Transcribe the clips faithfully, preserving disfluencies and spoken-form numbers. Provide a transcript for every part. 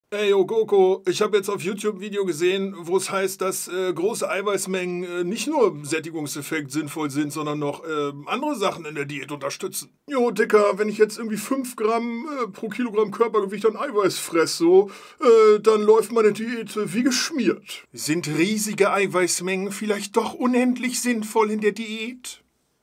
Ey, yo, Goko, ich habe jetzt auf YouTube ein Video gesehen, wo es heißt, dass äh, große Eiweißmengen äh, nicht nur im Sättigungseffekt sinnvoll sind, sondern noch äh, andere Sachen in der Diät unterstützen. Jo, Dicker, wenn ich jetzt irgendwie fünf Gramm äh, pro Kilogramm Körpergewicht an Eiweiß fresse, so, äh, dann läuft meine Diät äh, wie geschmiert. Sind riesige Eiweißmengen vielleicht doch unendlich sinnvoll in der Diät?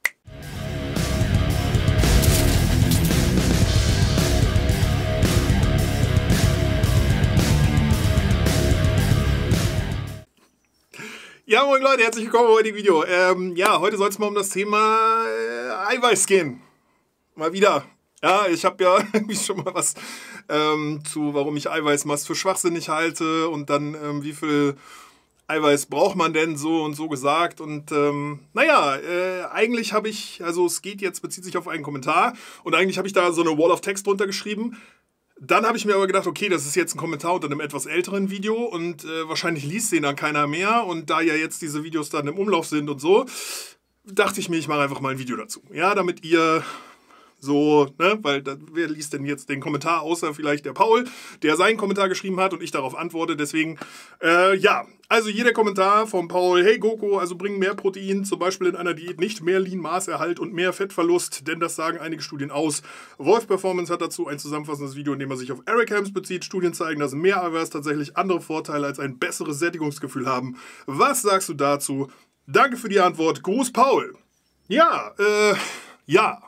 Ja, moin Leute, herzlich willkommen bei dem Video. Ähm, ja, heute soll es mal um das Thema äh, Eiweiß gehen. Mal wieder. Ja, ich habe ja irgendwie schon mal was ähm, zu, warum ich Eiweißmast für schwachsinnig halte und dann, ähm, wie viel Eiweiß braucht man denn so und so gesagt. Und ähm, naja, äh, eigentlich habe ich, also es geht jetzt, bezieht sich auf einen Kommentar und eigentlich habe ich da so eine Wall of Text drunter geschrieben. Dann habe ich mir aber gedacht, okay, das ist jetzt ein Kommentar unter einem etwas älteren Video und äh, wahrscheinlich liest den dann keiner mehr. Und da ja jetzt diese Videos dann im Umlauf sind und so, dachte ich mir, ich mache einfach mal ein Video dazu. Ja, damit ihr so, ne, weil da, wer liest denn jetzt den Kommentar, außer vielleicht der Paul, der seinen Kommentar geschrieben hat und ich darauf antworte. Deswegen, äh, ja, also jeder Kommentar vom Paul, hey Goko, also bringen mehr Protein, zum Beispiel in einer Diät nicht mehr Lean-Maßerhalt und mehr Fettverlust, denn das sagen einige Studien aus. Wolf Performance hat dazu ein zusammenfassendes Video, in dem er sich auf Eric Helms bezieht. Studien zeigen, dass mehr Eiweiß tatsächlich andere Vorteile als ein besseres Sättigungsgefühl haben. Was sagst du dazu? Danke für die Antwort. Gruß Paul. Ja, äh, ja.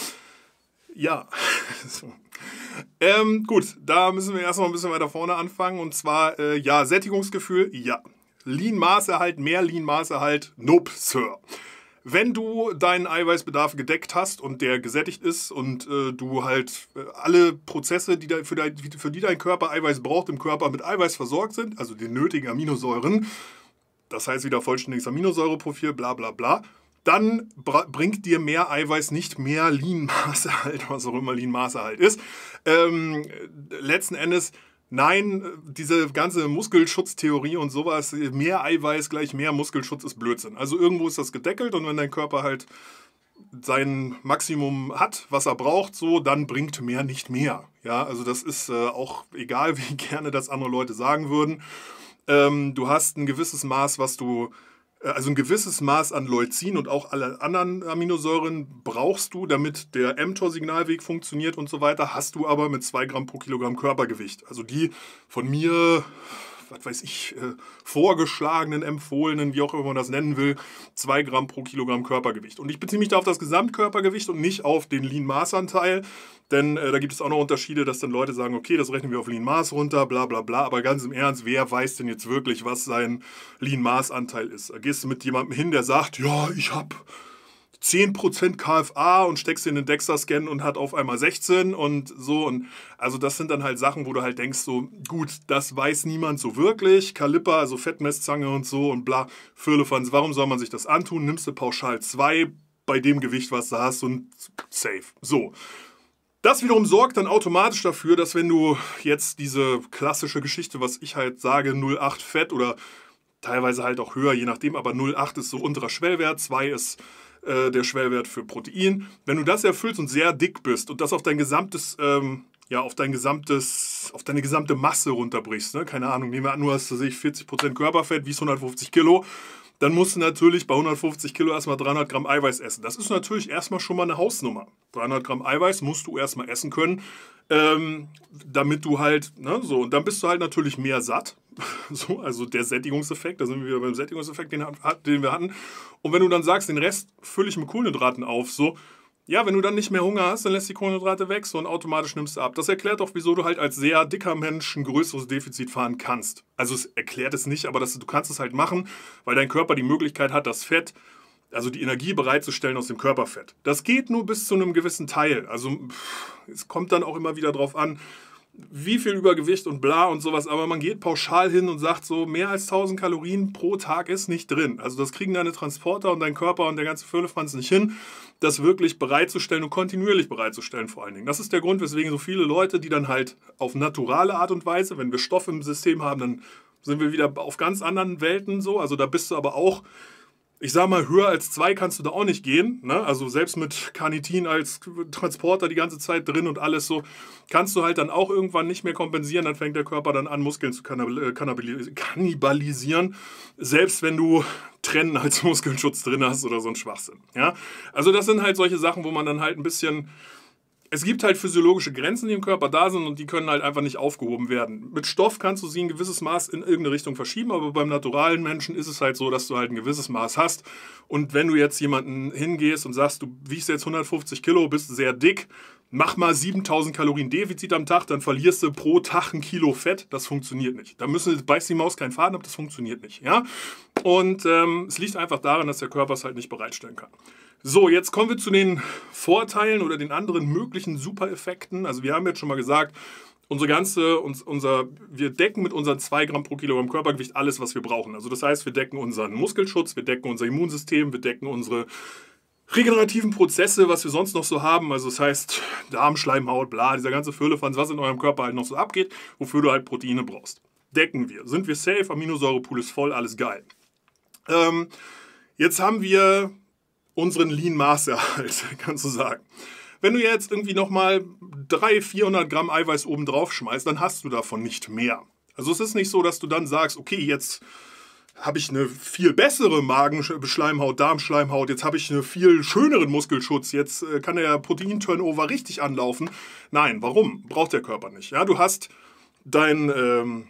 Ja, so. ähm, gut, da müssen wir erstmal ein bisschen weiter vorne anfangen. Und zwar, äh, ja, Sättigungsgefühl, ja. Lean-Maßerhalt, mehr Lean-Maßerhalt, nope, Sir. Wenn du deinen Eiweißbedarf gedeckt hast und der gesättigt ist und äh, du halt äh, alle Prozesse, die da, für, dein, für die dein Körper Eiweiß braucht, im Körper mit Eiweiß versorgt sind, also den nötigen Aminosäuren, das heißt wieder vollständiges Aminosäureprofil, bla bla bla, dann bringt dir mehr Eiweiß nicht mehr Lean-Maßerhalt, was auch immer Lean-Maßerhalt ist. Ähm, letzten Endes, nein, diese ganze Muskelschutztheorie und sowas, mehr Eiweiß gleich mehr Muskelschutz ist Blödsinn. Also irgendwo ist das gedeckelt und wenn dein Körper halt sein Maximum hat, was er braucht, so, dann bringt mehr nicht mehr. Ja, also das ist äh, auch egal, wie gerne das andere Leute sagen würden. Ähm, du hast ein gewisses Maß, was du Also ein gewisses Maß an Leucin und auch alle anderen Aminosäuren brauchst du, damit der mTOR-Signalweg funktioniert und so weiter, hast du aber mit zwei Gramm pro Kilogramm Körpergewicht. Also die von mir, was weiß ich, äh, vorgeschlagenen, empfohlenen, wie auch immer man das nennen will, zwei Gramm pro Kilogramm Körpergewicht. Und ich beziehe mich da auf das Gesamtkörpergewicht und nicht auf den Lean-Maß-Anteil. Denn äh, da gibt es auch noch Unterschiede, dass dann Leute sagen, okay, das rechnen wir auf Lean-Maß runter, bla bla bla. Aber ganz im Ernst, wer weiß denn jetzt wirklich, was sein Lean-Maß-Anteil ist? Da gehst du mit jemandem hin, der sagt, ja, ich habe zehn Prozent K F A und steckst in den DEXA-Scan und hat auf einmal sechzehn und so. Und also das sind dann halt Sachen, wo du halt denkst, so gut, das weiß niemand so wirklich. Kaliper, also Fettmesszange und so und bla, Firlefanz, warum soll man sich das antun? Nimmst du pauschal zwei bei dem Gewicht, was du hast und safe. So. Das wiederum sorgt dann automatisch dafür, dass wenn du jetzt diese klassische Geschichte, was ich halt sage, null Komma acht Fett oder teilweise halt auch höher, je nachdem, aber null Komma acht ist so unterer Schwellwert, zwei ist äh, der Schwellwert für Protein. Wenn du das erfüllst und sehr dick bist und das auf dein gesamtes, ähm, ja, auf dein gesamtes, auf deine gesamte Masse runterbrichst, ne? Keine Ahnung, nehmen wir an, du hast, sehe ich, vierzig Prozent Körperfett, wiegst hundertfünfzig Kilo, dann musst du natürlich bei hundertfünfzig Kilo erstmal dreihundert Gramm Eiweiß essen. Das ist natürlich erstmal schon mal eine Hausnummer. dreihundert Gramm Eiweiß musst du erstmal essen können, ähm, damit du halt, ne, so, und dann bist du halt natürlich mehr satt. So, also der Sättigungseffekt, da sind wir wieder beim Sättigungseffekt, den, den wir hatten. Und wenn du dann sagst, den Rest fülle ich mit Kohlenhydraten auf, so, ja, wenn du dann nicht mehr Hunger hast, dann lässt die Kohlenhydrate weg, so und automatisch nimmst du ab. Das erklärt auch, wieso du halt als sehr dicker Mensch ein größeres Defizit fahren kannst. Also es erklärt es nicht, aber das, du kannst es halt machen, weil dein Körper die Möglichkeit hat, das Fett, also die Energie bereitzustellen aus dem Körperfett. Das geht nur bis zu einem gewissen Teil. Also es kommt dann auch immer wieder drauf an, wie viel Übergewicht und bla und sowas, aber man geht pauschal hin und sagt so, mehr als tausend Kalorien pro Tag ist nicht drin. Also das kriegen deine Transporter und dein Körper und der ganze Firlefanz nicht hin, das wirklich bereitzustellen und kontinuierlich bereitzustellen vor allen Dingen. Das ist der Grund, weswegen so viele Leute, die dann halt auf naturale Art und Weise, wenn wir Stoff im System haben, dann sind wir wieder auf ganz anderen Welten so, also da bist du aber auch Ich sag mal, höher als zwei kannst du da auch nicht gehen. Ne? Also selbst mit Carnitin als Transporter die ganze Zeit drin und alles so, kannst du halt dann auch irgendwann nicht mehr kompensieren. Dann fängt der Körper dann an, Muskeln zu kannibalisieren. Selbst wenn du Trennen als Muskelschutz drin hast oder so ein Schwachsinn. Ja? Also das sind halt solche Sachen, wo man dann halt ein bisschen... Es gibt halt physiologische Grenzen, die im Körper da sind und die können halt einfach nicht aufgehoben werden. Mit Stoff kannst du sie in ein gewisses Maß in irgendeine Richtung verschieben, aber beim naturalen Menschen ist es halt so, dass du halt ein gewisses Maß hast. Und wenn du jetzt jemanden hingehst und sagst, du wiegst jetzt hundertfünfzig Kilo, bist sehr dick, mach mal siebentausend Kalorien Defizit am Tag, dann verlierst du pro Tag ein Kilo Fett. Das funktioniert nicht. Da müssen, beißt die Maus keinen Faden ab, das funktioniert nicht. Ja? Und ähm, es liegt einfach daran, dass der Körper es halt nicht bereitstellen kann. So, jetzt kommen wir zu den Vorteilen oder den anderen möglichen Supereffekten. Also wir haben jetzt schon mal gesagt, unsere ganze, uns, unser, wir decken mit unseren zwei Gramm pro Kilogramm Körpergewicht alles, was wir brauchen. Also das heißt, wir decken unseren Muskelschutz, wir decken unser Immunsystem, wir decken unsere regenerativen Prozesse, was wir sonst noch so haben. Also das heißt, Darmschleimhaut, bla, dieser ganze Firlefanz, was in eurem Körper halt noch so abgeht, wofür du halt Proteine brauchst. Decken wir. Sind wir safe, Aminosäurepool ist voll, alles geil. Ähm, jetzt haben wir unseren Lean-Maßerhalt, kannst du sagen. Wenn du jetzt irgendwie nochmal dreihundert, vierhundert Gramm Eiweiß oben drauf schmeißt, dann hast du davon nicht mehr. Also es ist nicht so, dass du dann sagst, okay, jetzt habe ich eine viel bessere Magenschleimhaut, Darmschleimhaut, jetzt habe ich einen viel schöneren Muskelschutz, jetzt kann der Protein-Turnover richtig anlaufen. Nein, warum? Braucht der Körper nicht. Ja, du hast dein... Ähm,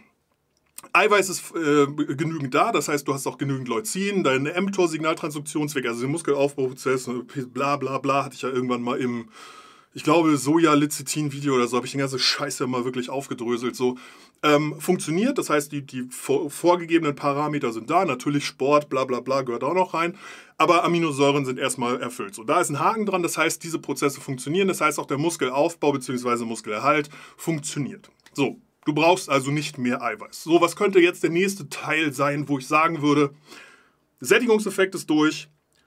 Eiweiß ist äh, genügend da, das heißt, du hast auch genügend Leucin, dein mTOR-Signaltransduktionsweg, also den Muskelaufbauprozess, bla bla bla, hatte ich ja irgendwann mal im, ich glaube, Soja-Lecithin-Video oder so, habe ich den ganzen Scheiß ja mal wirklich aufgedröselt, so. Ähm, funktioniert, das heißt, die, die vor, vorgegebenen Parameter sind da, natürlich Sport, bla bla bla, gehört auch noch rein, aber Aminosäuren sind erstmal erfüllt. So, da ist ein Haken dran, das heißt, diese Prozesse funktionieren, das heißt, auch der Muskelaufbau bzw. Muskelerhalt funktioniert. So. Du brauchst also nicht mehr Eiweiß. So, was könnte jetzt der nächste Teil sein, wo ich sagen würde, Sättigungseffekt ist durch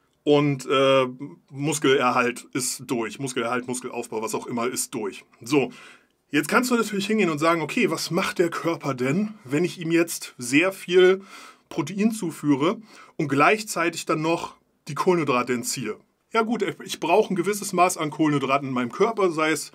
und äh, Muskelerhalt ist durch. Muskelerhalt, Muskelaufbau, was auch immer, ist durch. So, jetzt kannst du natürlich hingehen und sagen, okay, was macht der Körper denn, wenn ich ihm jetzt sehr viel Protein zuführe und gleichzeitig dann noch die Kohlenhydrate entziehe? Ja gut, ich brauche ein gewisses Maß an Kohlenhydraten in meinem Körper, sei es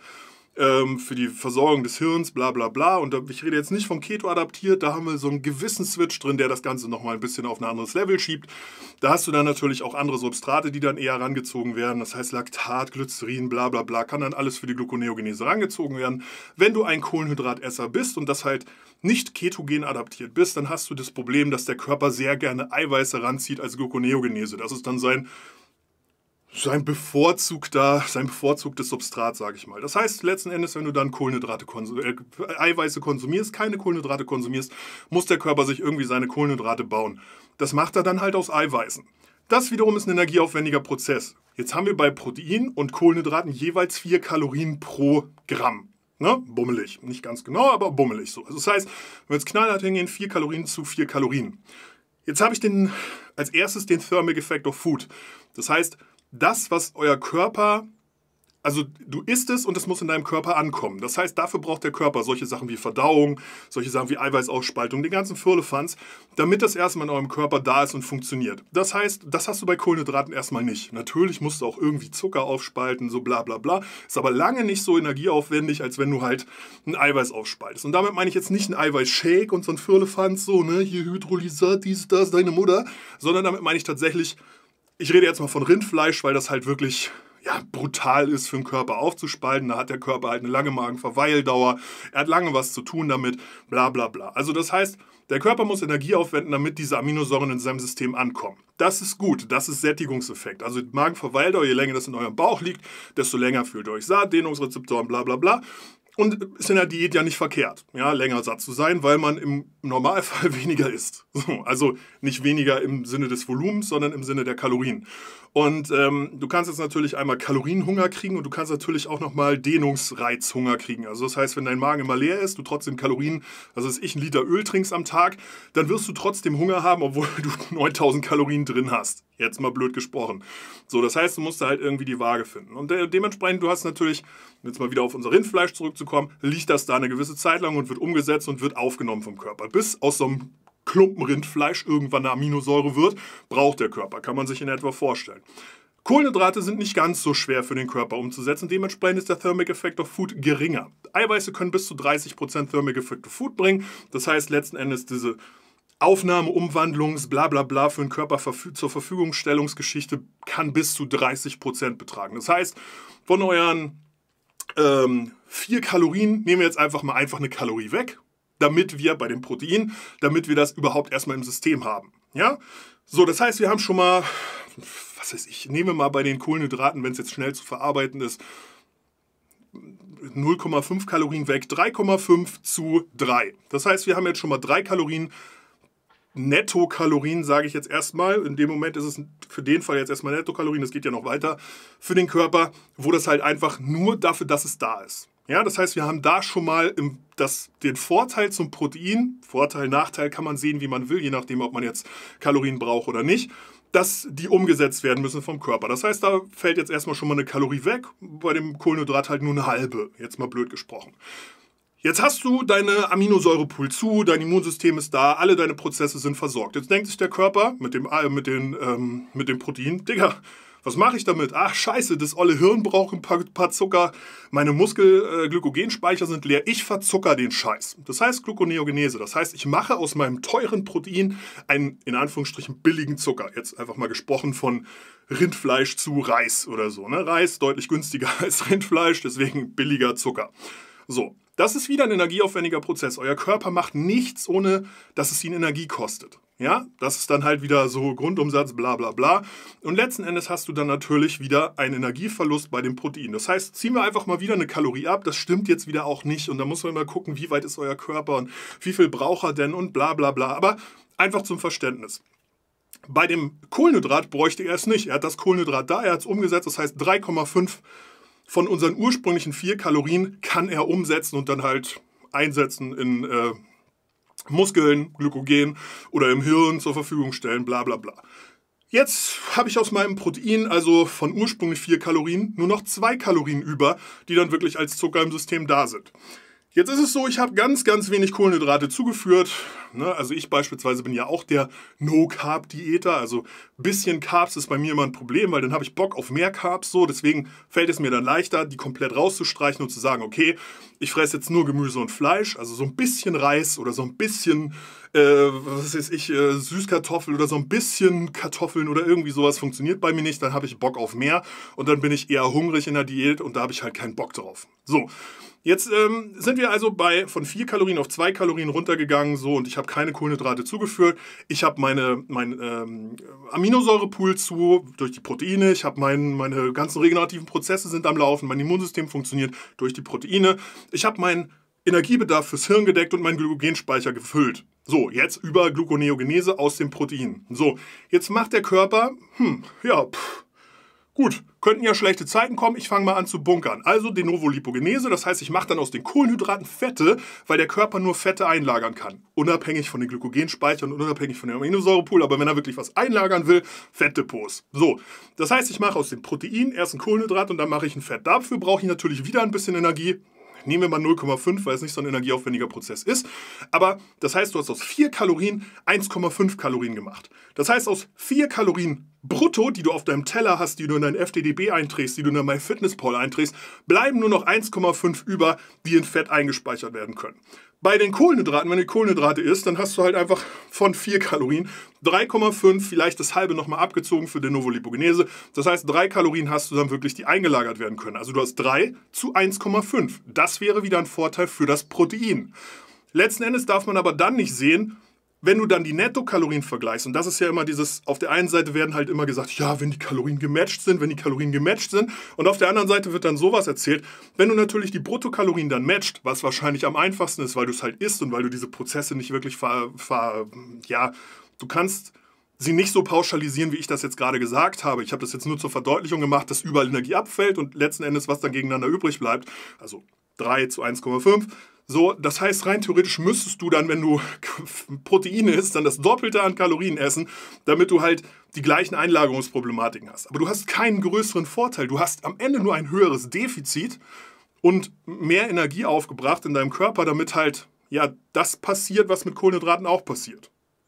für die Versorgung des Hirns, bla bla bla. Und ich rede jetzt nicht von Keto adaptiert, da haben wir so einen gewissen Switch drin, der das Ganze nochmal ein bisschen auf ein anderes Level schiebt. Da hast du dann natürlich auch andere Substrate, die dann eher herangezogen werden. Das heißt Laktat, Glycerin, bla bla bla, kann dann alles für die Gluconeogenese herangezogen werden. Wenn du ein Kohlenhydratesser bist und das halt nicht ketogen adaptiert bist, dann hast du das Problem, dass der Körper sehr gerne Eiweiß heranzieht als Gluconeogenese. Das ist dann sein Sein bevorzugter, sein bevorzugtes Substrat, sage ich mal. Das heißt, letzten Endes, wenn du dann Kohlenhydrate konsum äh, Eiweiße konsumierst, keine Kohlenhydrate konsumierst, muss der Körper sich irgendwie seine Kohlenhydrate bauen. Das macht er dann halt aus Eiweißen. Das wiederum ist ein energieaufwendiger Prozess. Jetzt haben wir bei Protein und Kohlenhydraten jeweils vier Kalorien pro Gramm. Ne? Bummelig. Nicht ganz genau, aber bummelig so. Also das heißt, wenn wir jetzt knallhart hingehen, vier Kalorien zu vier Kalorien. Jetzt habe ich den, als erstes den Thermic Effect of Food. Das heißt, das, was euer Körper, also du isst es und es muss in deinem Körper ankommen. Das heißt, dafür braucht der Körper solche Sachen wie Verdauung, solche Sachen wie Eiweißausspaltung, den ganzen Firlefanz, damit das erstmal in eurem Körper da ist und funktioniert. Das heißt, das hast du bei Kohlenhydraten erstmal nicht. Natürlich musst du auch irgendwie Zucker aufspalten, so bla bla bla. Ist aber lange nicht so energieaufwendig, als wenn du halt ein Eiweiß aufspaltest. Und damit meine ich jetzt nicht ein Eiweißshake und so ein Firlefanz, so, ne, hier Hydrolysat, dies, das, deine Mutter, sondern damit meine ich tatsächlich, ich rede jetzt mal von Rindfleisch, weil das halt wirklich ja, brutal ist für den Körper aufzuspalten. Da hat der Körper halt eine lange Magenverweildauer. Er hat lange was zu tun damit, bla bla bla. Also das heißt, der Körper muss Energie aufwenden, damit diese Aminosäuren in seinem System ankommen. Das ist gut, das ist Sättigungseffekt. Also Magenverweildauer, je länger das in eurem Bauch liegt, desto länger fühlt ihr euch satt, Dehnungsrezeptoren, bla bla bla. Und ist in der Diät ja nicht verkehrt, ja, länger satt zu sein, weil man im Normalfall weniger isst. So, also nicht weniger im Sinne des Volumens, sondern im Sinne der Kalorien. Und ähm, du kannst jetzt natürlich einmal Kalorienhunger kriegen und du kannst natürlich auch nochmal Dehnungsreizhunger kriegen. Also das heißt, wenn dein Magen immer leer ist, du trotzdem Kalorien, also dass ich einen Liter Öl trinkst am Tag, dann wirst du trotzdem Hunger haben, obwohl du neuntausend Kalorien drin hast. Jetzt mal blöd gesprochen. So, das heißt, du musst da halt irgendwie die Waage finden. Und de dementsprechend, du hast natürlich, jetzt mal wieder auf unser Rindfleisch zurückzukommen, liegt das da eine gewisse Zeit lang und wird umgesetzt und wird aufgenommen vom Körper. Bis aus so einem Klumpen Rindfleisch irgendwann eine Aminosäure wird, braucht der Körper, kann man sich in etwa vorstellen. Kohlenhydrate sind nicht ganz so schwer für den Körper umzusetzen, dementsprechend ist der Thermic Effect of Food geringer. Eiweiße können bis zu dreißig Prozent Thermic Effect of Food bringen, das heißt letzten Endes diese Aufnahme, Umwandlungs, bla bla bla für den Körper verfü- zur Verfügungstellungsgeschichte kann bis zu dreißig Prozent betragen. Das heißt, von euren ähm, vier Kalorien nehmen wir jetzt einfach mal einfach eine Kalorie weg, damit wir bei dem Protein, damit wir das überhaupt erstmal im System haben. Ja? So, das heißt, wir haben schon mal, was weiß ich, nehmen wir mal bei den Kohlenhydraten, wenn es jetzt schnell zu verarbeiten ist, null Komma fünf Kalorien weg, drei Komma fünf zu drei. Das heißt, wir haben jetzt schon mal drei Kalorien, Nettokalorien, sage ich jetzt erstmal. In dem Moment ist es für den Fall jetzt erstmal Nettokalorien, das geht ja noch weiter für den Körper, wo das halt einfach nur dafür, dass es da ist. Ja, das heißt, wir haben da schon mal im, das, den Vorteil zum Protein, Vorteil, Nachteil kann man sehen, wie man will, je nachdem, ob man jetzt Kalorien braucht oder nicht, dass die umgesetzt werden müssen vom Körper. Das heißt, da fällt jetzt erstmal schon mal eine Kalorie weg, bei dem Kohlenhydrat halt nur eine halbe, jetzt mal blöd gesprochen. Jetzt hast du deine Aminosäurepool zu, dein Immunsystem ist da, alle deine Prozesse sind versorgt. Jetzt denkt sich der Körper mit dem, äh, mit den, ähm, mit dem Protein, Digga, was mache ich damit? Ach scheiße, das olle Hirn braucht ein paar, paar Zucker, meine Muskelglykogenspeicher äh, sind leer, ich verzucker den Scheiß. Das heißt Gluconeogenese, das heißt, ich mache aus meinem teuren Protein einen, in Anführungsstrichen, billigen Zucker. Jetzt einfach mal gesprochen von Rindfleisch zu Reis oder so. Ne? Reis deutlich günstiger als Rindfleisch, deswegen billiger Zucker. So, das ist wieder ein energieaufwendiger Prozess. Euer Körper macht nichts, ohne dass es ihn Energie kostet. Ja, das ist dann halt wieder so Grundumsatz, bla bla bla. Und letzten Endes hast du dann natürlich wieder einen Energieverlust bei dem Protein. Das heißt, ziehen wir einfach mal wieder eine Kalorie ab. Das stimmt jetzt wieder auch nicht. Und da muss man mal gucken, wie weit ist euer Körper und wie viel braucht er denn und bla bla bla. Aber einfach zum Verständnis. Bei dem Kohlenhydrat bräuchte er es nicht. Er hat das Kohlenhydrat da, er hat es umgesetzt. Das heißt, drei Komma fünf von unseren ursprünglichen vier Kalorien kann er umsetzen und dann halt einsetzen in äh, Muskeln, Glykogen oder im Hirn zur Verfügung stellen, bla bla bla. Jetzt habe ich aus meinem Protein, also von ursprünglich vier Kalorien, nur noch zwei Kalorien über, die dann wirklich als Zucker im System da sind. Jetzt ist es so, ich habe ganz, ganz wenig Kohlenhydrate zugeführt. Ne? Also ich beispielsweise bin ja auch der No-Carb-Diäter. Also ein bisschen Carbs ist bei mir immer ein Problem, weil dann habe ich Bock auf mehr Carbs. So. Deswegen fällt es mir dann leichter, die komplett rauszustreichen und zu sagen, okay, ich fresse jetzt nur Gemüse und Fleisch. Also so ein bisschen Reis oder so ein bisschen, äh, was weiß ich, äh, Süßkartoffel oder so ein bisschen Kartoffeln oder irgendwie sowas funktioniert bei mir nicht. Dann habe ich Bock auf mehr und dann bin ich eher hungrig in der Diät und da habe ich halt keinen Bock drauf. So. Jetzt ähm, sind wir also bei von vier Kalorien auf zwei Kalorien runtergegangen, so, und ich habe keine Kohlenhydrate zugeführt. Ich habe meine mein, ähm, Aminosäurepool zu durch die Proteine. Ich habe mein, meine ganzen regenerativen Prozesse sind am Laufen. Mein Immunsystem funktioniert durch die Proteine. Ich habe meinen Energiebedarf fürs Hirn gedeckt und meinen Glykogenspeicher gefüllt. So, jetzt über Gluconeogenese aus dem Protein. So, jetzt macht der Körper, hm, ja, pff. Gut, könnten ja schlechte Zeiten kommen, ich fange mal an zu bunkern. Also de novo Lipogenese, das heißt, ich mache dann aus den Kohlenhydraten Fette, weil der Körper nur Fette einlagern kann. Unabhängig von den Glykogenspeichern und unabhängig von dem Aminosäurepool, aber wenn er wirklich was einlagern will, Fettdepots. So, das heißt, ich mache aus dem Protein erst ein Kohlenhydrat und dann mache ich ein Fett. Dafür brauche ich natürlich wieder ein bisschen Energie. Nehmen wir mal null Komma fünf, weil es nicht so ein energieaufwendiger Prozess ist. Aber das heißt, du hast aus vier Kalorien eins Komma fünf Kalorien gemacht. Das heißt, aus vier Kalorien brutto, die du auf deinem Teller hast, die du in dein F D D B einträgst, die du in dein MyFitnessPal einträgst, bleiben nur noch eins Komma fünf über, die in Fett eingespeichert werden können. Bei den Kohlenhydraten, wenn du Kohlenhydrate isst, dann hast du halt einfach von vier Kalorien drei Komma fünf, vielleicht das halbe nochmal abgezogen für de novo Lipogenese. Das heißt, drei Kalorien hast du dann wirklich, die eingelagert werden können. Also du hast drei zu eins Komma fünf. Das wäre wieder ein Vorteil für das Protein. Letzten Endes darf man aber dann nicht sehen, wenn du dann die Nettokalorien vergleichst, und das ist ja immer dieses, auf der einen Seite werden halt immer gesagt, ja, wenn die Kalorien gematcht sind, wenn die Kalorien gematcht sind, und auf der anderen Seite wird dann sowas erzählt, wenn du natürlich die Bruttokalorien dann matcht, was wahrscheinlich am einfachsten ist, weil du es halt isst und weil du diese Prozesse nicht wirklich ver, ver ja, du kannst sie nicht so pauschalisieren, wie ich das jetzt gerade gesagt habe. Ich habe das jetzt nur zur Verdeutlichung gemacht, dass überall Energie abfällt und letzten Endes, was dann gegeneinander übrig bleibt, also drei zu eins Komma fünf, so, das heißt, rein theoretisch müsstest du dann, wenn du Proteine isst, dann das Doppelte an Kalorien essen, damit du halt die gleichen Einlagerungsproblematiken hast. Aber du hast keinen größeren Vorteil. Du hast am Ende nur ein höheres Defizit und mehr Energie aufgebracht in deinem Körper, damit halt ja das passiert, was mit Kohlenhydraten auch passiert.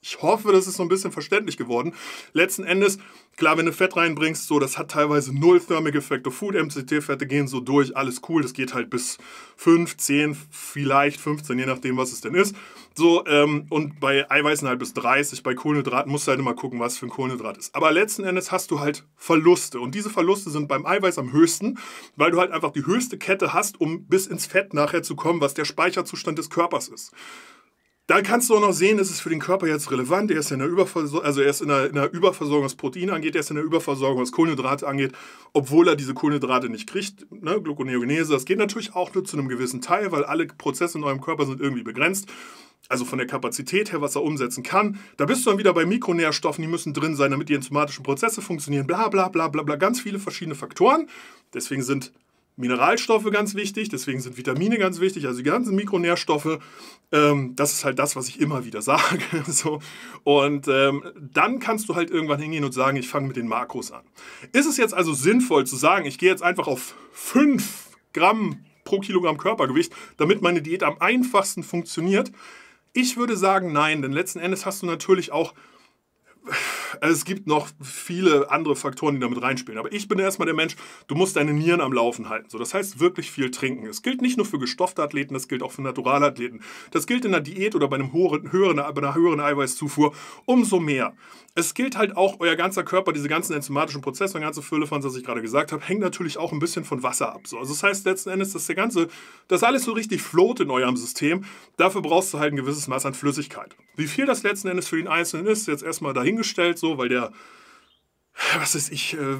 Ich hoffe, das ist so ein bisschen verständlich geworden. Letzten Endes, klar, wenn du Fett reinbringst, so, das hat teilweise null Thermic Effect of Food. M C T-Fette gehen so durch, alles cool. Das geht halt bis fünf, zehn, vielleicht fünfzehn, je nachdem, was es denn ist. So, ähm, und bei Eiweißen halt bis dreißig. Bei Kohlenhydraten musst du halt immer gucken, was für ein Kohlenhydrat ist. Aber letzten Endes hast du halt Verluste. Und diese Verluste sind beim Eiweiß am höchsten, weil du halt einfach die höchste Kette hast, um bis ins Fett nachher zu kommen, was der Speicherzustand des Körpers ist. Da kannst du auch noch sehen, ist es für den Körper jetzt relevant. Er ist in der Überversorgung, also er ist in der, in der Überversorgung, was Proteine angeht, er ist in der Überversorgung, was Kohlenhydrate angeht, obwohl er diese Kohlenhydrate nicht kriegt. Ne? Gluconeogenese, das geht natürlich auch nur zu einem gewissen Teil, weil alle Prozesse in eurem Körper sind irgendwie begrenzt. Also von der Kapazität her, was er umsetzen kann. Da bist du dann wieder bei Mikronährstoffen, die müssen drin sein, damit die enzymatischen Prozesse funktionieren. Bla bla bla bla bla, ganz viele verschiedene Faktoren. Deswegen sind Mineralstoffe ganz wichtig, deswegen sind Vitamine ganz wichtig, also die ganzen Mikronährstoffe. Ähm, das ist halt das, was ich immer wieder sage. so. Und ähm, dann kannst du halt irgendwann hingehen und sagen, ich fange mit den Makros an. Ist es jetzt also sinnvoll zu sagen, ich gehe jetzt einfach auf fünf Gramm pro Kilogramm Körpergewicht, damit meine Diät am einfachsten funktioniert? Ich würde sagen, nein, denn letzten Endes hast du natürlich auch, also es gibt noch viele andere Faktoren, die damit reinspielen. Aber ich bin erstmal der Mensch, du musst deine Nieren am Laufen halten. So, das heißt wirklich viel trinken. Es gilt nicht nur für gestoffte Athleten, das gilt auch für Naturalathleten. Das gilt in der Diät oder bei, einem höheren, höheren, bei einer höheren Eiweißzufuhr umso mehr. Es gilt halt auch, euer ganzer Körper, diese ganzen enzymatischen Prozesse, eine ganze Fülle von, was ich gerade gesagt habe, hängt natürlich auch ein bisschen von Wasser ab. So, also das heißt letzten Endes, dass der ganze, dass alles so richtig float in eurem System. Dafür brauchst du halt ein gewisses Maß an Flüssigkeit. Wie viel das letzten Endes für den Einzelnen ist, jetzt erstmal dahingestellt, so, weil der, was weiß ich, äh,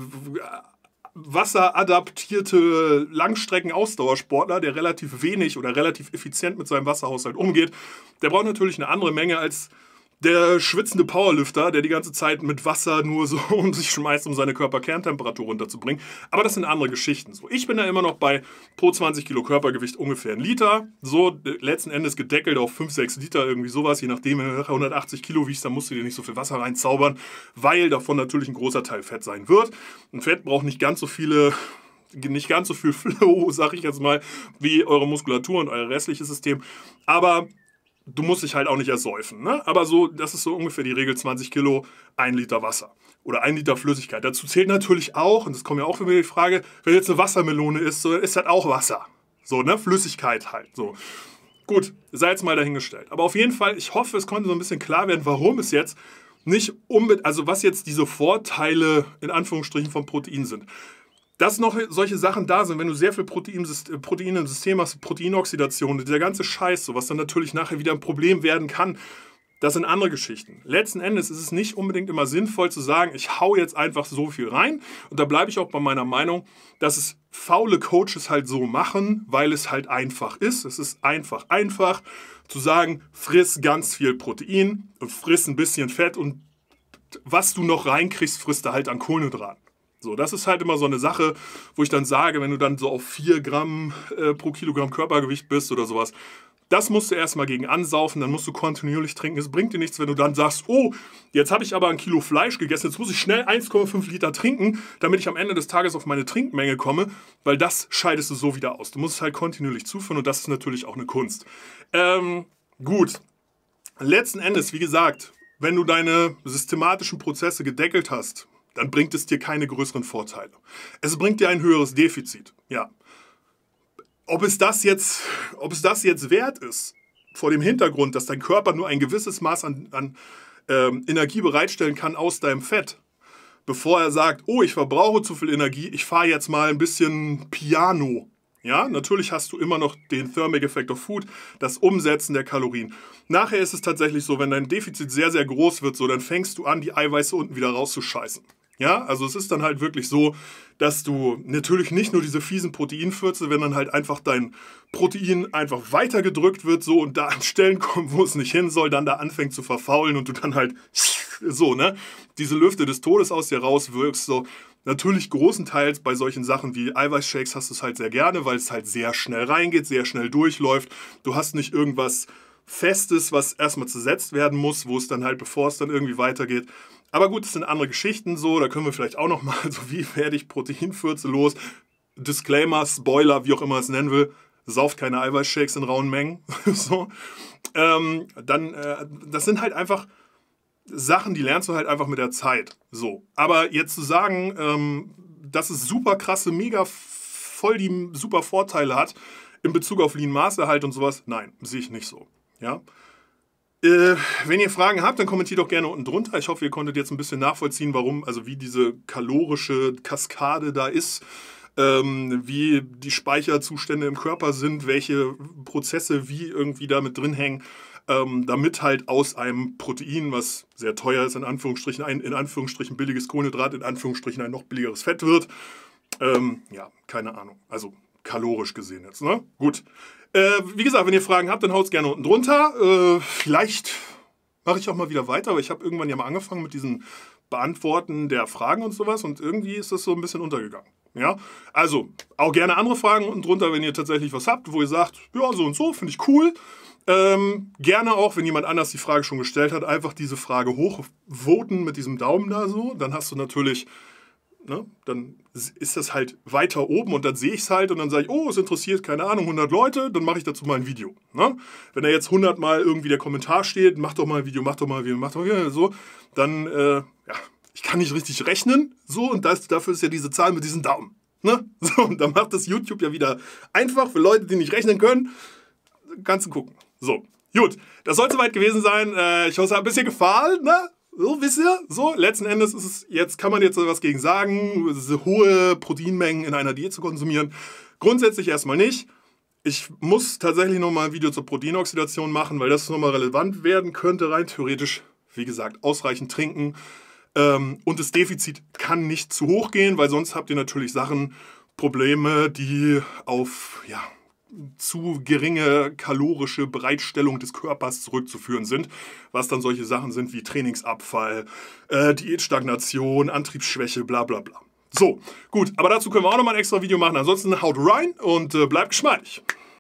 wasseradaptierte Langstrecken-Ausdauersportler, der relativ wenig oder relativ effizient mit seinem Wasserhaushalt umgeht, der braucht natürlich eine andere Menge als der schwitzende Powerlifter, der die ganze Zeit mit Wasser nur so um sich schmeißt, um seine Körperkerntemperatur runterzubringen. Aber das sind andere Geschichten. So, ich bin da immer noch bei pro zwanzig Kilo Körpergewicht ungefähr ein Liter. So letzten Endes gedeckelt auf fünf, sechs Liter, irgendwie sowas. Je nachdem, wenn du hundertachtzig Kilo wiegst, dann musst du dir nicht so viel Wasser reinzaubern, weil davon natürlich ein großer Teil Fett sein wird. Und Fett braucht nicht ganz so viele... nicht ganz so viel Flow, sag ich jetzt mal, wie eure Muskulatur und euer restliches System. Aber du musst dich halt auch nicht ersäufen. Ne? Aber so, das ist so ungefähr die Regel, zwanzig Kilo, ein Liter Wasser. Oder ein Liter Flüssigkeit. Dazu zählt natürlich auch, und das kommt ja auch wieder die Frage, wenn jetzt eine Wassermelone ist, so, dann ist das auch Wasser. So, ne? Flüssigkeit halt. So. Gut, sei jetzt mal dahingestellt. Aber auf jeden Fall, ich hoffe, es konnte so ein bisschen klar werden, warum es jetzt nicht unbedingt, also was jetzt diese Vorteile in Anführungsstrichen vom Protein sind. Dass noch solche Sachen da sind, wenn du sehr viel Protein, Protein im System hast, Proteinoxidation, dieser ganze Scheiß, so, was dann natürlich nachher wieder ein Problem werden kann, das sind andere Geschichten. Letzten Endes ist es nicht unbedingt immer sinnvoll zu sagen, ich hau jetzt einfach so viel rein. Und da bleibe ich auch bei meiner Meinung, dass es faule Coaches halt so machen, weil es halt einfach ist. Es ist einfach, einfach zu sagen, friss ganz viel Protein und friss ein bisschen Fett und was du noch reinkriegst, frisst du halt an Kohlenhydraten. So, das ist halt immer so eine Sache, wo ich dann sage, wenn du dann so auf vier Gramm äh, pro Kilogramm Körpergewicht bist oder sowas, das musst du erstmal gegen ansaufen, dann musst du kontinuierlich trinken. Es bringt dir nichts, wenn du dann sagst, oh, jetzt habe ich aber ein Kilo Fleisch gegessen, jetzt muss ich schnell eins Komma fünf Liter trinken, damit ich am Ende des Tages auf meine Trinkmenge komme, weil das scheidest du so wieder aus. Du musst es halt kontinuierlich zuführen und das ist natürlich auch eine Kunst. Ähm, gut, letzten Endes, wie gesagt, wenn du deine systematischen Prozesse gedeckelt hast, dann bringt es dir keine größeren Vorteile. Es bringt dir ein höheres Defizit, ja. Ob es das jetzt, ob es das jetzt wert ist, vor dem Hintergrund, dass dein Körper nur ein gewisses Maß an, an ähm, Energie bereitstellen kann aus deinem Fett, bevor er sagt, oh, ich verbrauche zu viel Energie, ich fahre jetzt mal ein bisschen Piano. Ja, natürlich hast du immer noch den Thermic Effect of Food, das Umsetzen der Kalorien. Nachher ist es tatsächlich so, wenn dein Defizit sehr, sehr groß wird, so, dann fängst du an, die Eiweiße unten wieder rauszuscheißen. Ja, also es ist dann halt wirklich so, dass du natürlich nicht nur diese fiesen Proteinfürze, wenn dann halt einfach dein Protein einfach weitergedrückt wird so und da an Stellen kommt, wo es nicht hin soll, dann da anfängt zu verfaulen und du dann halt so, ne, diese Lüfte des Todes aus dir rauswirkst, so. Natürlich großenteils bei solchen Sachen wie Eiweißshakes hast du es halt sehr gerne, weil es halt sehr schnell reingeht, sehr schnell durchläuft. Du hast nicht irgendwas Festes, was erstmal zersetzt werden muss, wo es dann halt, bevor es dann irgendwie weitergeht. Aber gut, es sind andere Geschichten so, da können wir vielleicht auch nochmal, so wie werde ich Proteinfürze los, Disclaimer, Spoiler, wie auch immer es nennen will, sauft keine Eiweißshakes in rauen Mengen. so. ähm, dann, äh, das sind halt einfach Sachen, die lernst du halt einfach mit der Zeit. So. Aber jetzt zu sagen, ähm, dass es super krasse, mega voll die super Vorteile hat in Bezug auf Lean-Masterhalt und sowas, nein, sehe ich nicht so. Ja? Äh, wenn ihr Fragen habt, dann kommentiert doch gerne unten drunter. Ich hoffe, ihr konntet jetzt ein bisschen nachvollziehen, warum, also wie diese kalorische Kaskade da ist, ähm, wie die Speicherzustände im Körper sind, welche Prozesse wie irgendwie da mit drin hängen, ähm, damit halt aus einem Protein, was sehr teuer ist, in Anführungsstrichen, ein in Anführungsstrichen billiges Kohlenhydrat, in Anführungsstrichen ein noch billigeres Fett wird. Ähm, ja, keine Ahnung. Also kalorisch gesehen jetzt, ne? Gut. Äh, wie gesagt, wenn ihr Fragen habt, dann haut es gerne unten drunter. Äh, vielleicht mache ich auch mal wieder weiter, aber ich habe irgendwann ja mal angefangen mit diesen Beantworten der Fragen und sowas und irgendwie ist das so ein bisschen untergegangen. Ja? Also, auch gerne andere Fragen unten drunter, wenn ihr tatsächlich was habt, wo ihr sagt, ja, so und so, finde ich cool. Ähm, gerne auch, wenn jemand anders die Frage schon gestellt hat, einfach diese Frage hochvoten mit diesem Daumen da so. Dann hast du natürlich... Ne, dann ist das halt weiter oben und dann sehe ich es halt und dann sage ich, oh, es interessiert, keine Ahnung, hundert Leute, dann mache ich dazu mal ein Video. Ne? Wenn da jetzt hundert Mal irgendwie der Kommentar steht, mach doch mal ein Video, mach doch mal ein Video, mach doch mal ein Video, so, dann, äh, ja, ich kann nicht richtig rechnen, so, und das, dafür ist ja diese Zahl mit diesem Daumen. Ne? So, und dann macht das YouTube ja wieder einfach für Leute, die nicht rechnen können, kannst du gucken. So, gut, das soll soweit gewesen sein. Äh, ich hoffe, es hat ein bisschen gefallen, ne? So, wisst ihr? So, letzten Endes ist es, jetzt kann man jetzt was gegen sagen, hohe Proteinmengen in einer Diät zu konsumieren. Grundsätzlich erstmal nicht. Ich muss tatsächlich nochmal ein Video zur Proteinoxidation machen, weil das nochmal relevant werden könnte, rein theoretisch. Wie gesagt, ausreichend trinken. Ähm, und das Defizit kann nicht zu hoch gehen, weil sonst habt ihr natürlich Sachen, Probleme, die auf, ja, zu geringe kalorische Bereitstellung des Körpers zurückzuführen sind, was dann solche Sachen sind wie Trainingsabfall, äh, Diätstagnation, Antriebsschwäche, bla bla bla. So, gut, aber dazu können wir auch nochmal ein extra Video machen. Ansonsten haut rein und äh, bleibt geschmeidig.